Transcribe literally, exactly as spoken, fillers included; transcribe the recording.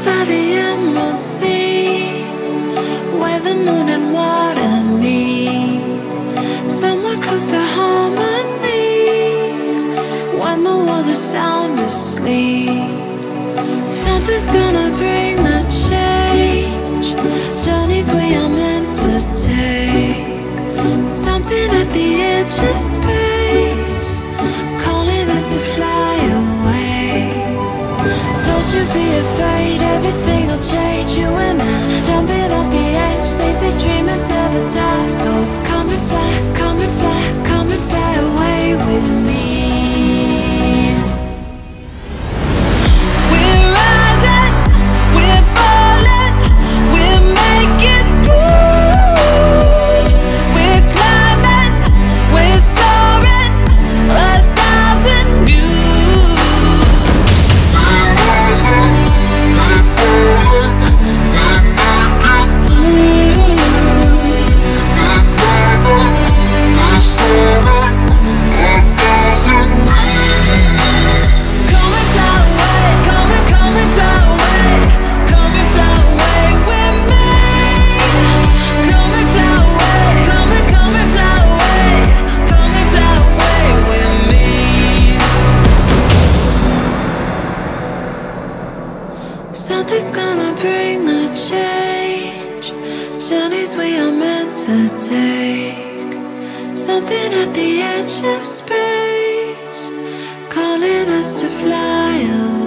by the emerald sea, where the moon and water meet, somewhere close to harmony, when the world is sound asleep. Something's gonna bring the change, journeys we are meant to take, something at the edge of space, calling us to fly away. Don't you be afraid, everything will change. You and I, jumping off the edge. They say dreamers never die, so come and fly, come and fly, come and fly away with me. We're rising, we're falling, we're making through. We're climbing, we're soaring, a thousand views. Something's gonna bring the change, journeys we are meant to take, something at the edge of space, calling us to fly away.